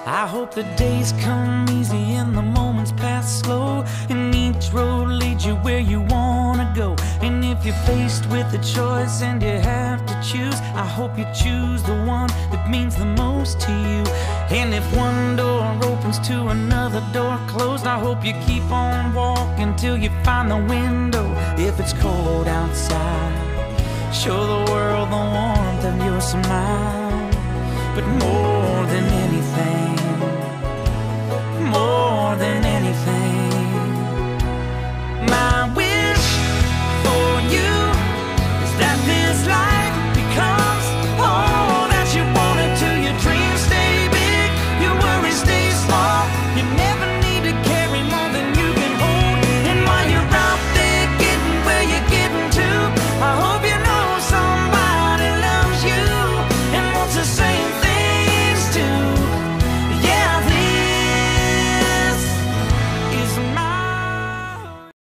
I hope the days come easy and the moments pass slow, and each road leads you where you wanna go. And if you're faced with a choice and you have to choose, I hope you choose the one that means the most to you. And if one door opens to another door closed, I hope you keep on walking till you find the window. If it's cold outside, show the world the warmth of your smile. But more